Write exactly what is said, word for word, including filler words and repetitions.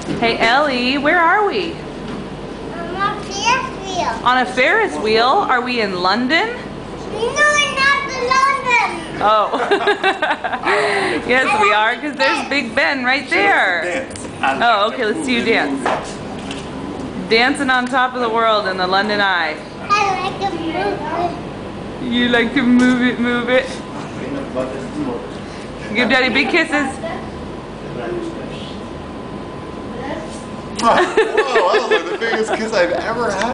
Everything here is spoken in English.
Hey Ellie, where are we? On a Ferris wheel. On a Ferris wheel? Are we in London? No, not the London. Oh. Yes, we are, because there's Big Ben right there. Oh, okay, let's see you dance. Dancing on top of the world in the London Eye. I like to move it. You like to move it, move it. Give Daddy big kisses. Whoa, that was like the biggest kiss I've ever had.